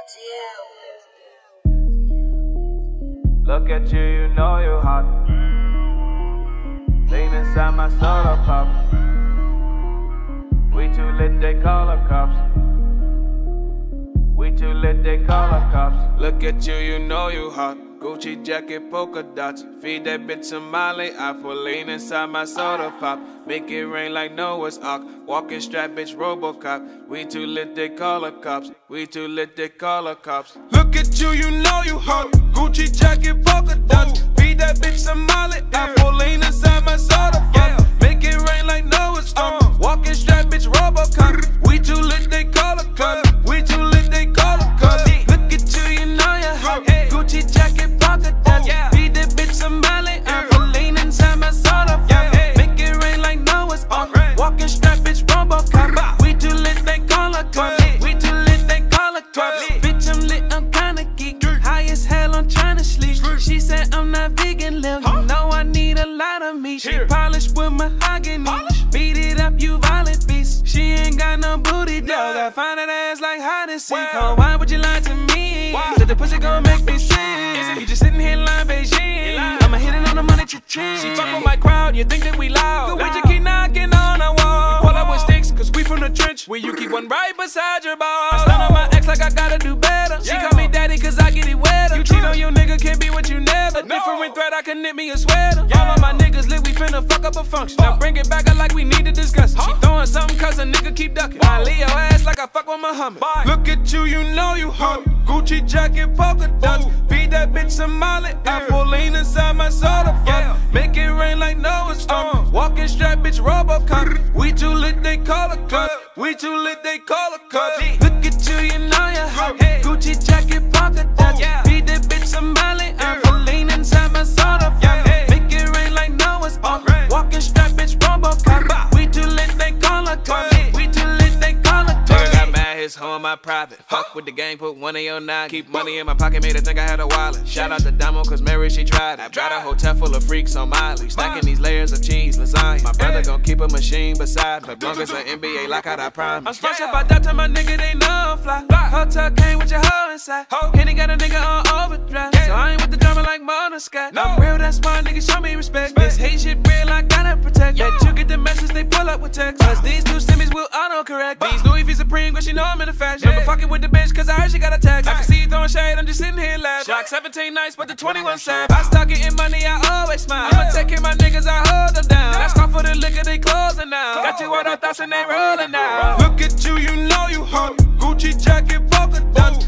Look at you, you know you hot. Lean inside my soda pop. We too lit, they call the cops. We too lit, they call the cops. Look at you, you know you hot. Gucci jacket, polka dots. Feed that bitch some Molly. I put lean inside my soda pop. Make it rain like Noah's Ark. Walking strap, bitch, Robocop. We too lit, they call the cops. We too lit, they call the cops. Look at you, you know you hot. Gucci jacket, polka dots. Feed that bitch some Molly. I put lean inside my soda pop. Make it rain like Noah's Ark. Walking strap, bitch, Robocop. We too lit, they call the cops. We too lit, they call the cops. Look at you, you know you hot. Gucci jacket, polka dots. Feed that bitch some Molly. I put lean inside my soda pop. Make it rain like Noah's Ark. Walking strap, bitch, Robocop. We too lit, they call the cops. We too lit, they call the cops. Bitch, I'm lit, I'm kinda geek. High as hell, I'm tryna sleep. She said I'm not vegan, Lil. You know I need a lot of meat. She polished with mahogany. Beat it up, you violent beast. She ain't got no booty, dog. I find that ass like hide and seek. Oh, why would you lie to me? Said the pussy gon' make me sick. You just sitting here lying Beijing. I'ma hit it on the money, cha-ching. She fuck with my crowd, you think that we loud. We just keep knocking on the wall. Pull up with sticks, cause we from the trench. Where you keep one right beside your ball. I stun on my ex like I gotta do better. She call me daddy cause I get it wetter. You cheat on your nigga, can't be what you never. Different threat, I can knit me a sweater. All of my niggas lit, we finna fuck up a function. Now bring it back, I like we need to discuss it. She throwing something cause a nigga keep ducking. I leave your ass like I fuck with Muhammad. Look at you, you know you hot. Gucci jacket, polka dots. Feed that bitch some Molly. I pull lean inside my soda pop. Make it rain like Noah's Ark. Walking strap, bitch, Robocop. We too lit, they call the cops. We too lit, they call the cops. Look at you, you know you hot. Gucci jacket, polka dots. Feed that bitch some Molly. I pull lean inside my soda pop. Make it rain like Noah's Ark. Walking strap, bitch, Robocop. We too lit, they call the cops. We too lit, they call the cops. Got mad, his home, my private. Fuck with the gang, put one of your nine. Keep money in my pocket, made her think I had a wallet. Shout out to Damo, cause Mary, she tried it. Got a hotel full of freaks on Miley. Stacking these layers of cheese, lasagna. My brother gon' keep a machine beside me. Blunkers an NBA lockout, I promise. I'm sponsored by Dr. My nigga, they know fly. Hotel came with your hoe inside. Henny got a nigga on overdrive. So I ain't with the drama like Mona Scott. I'm real, that's why niggas show me respect. This hate shit real, I gotta protect. Bet you get the message, they pull up with text. Cause these two simmies will autocorrect. These Louis V Supreme, cause she know I'm in the fashion. Never fucking with the bitch, cause I heard she got a text. I can see you throwing shade, I'm just sitting here laughing. Shock 17 nights, but the 21 sad. I start getting money, I always smile. I'ma take care of my niggas, I hold them down. That's call for the liquor, they closing now. Got you all our thoughts and they rolling now. Look at you, you know you hot. Gucci jacket, polka dots.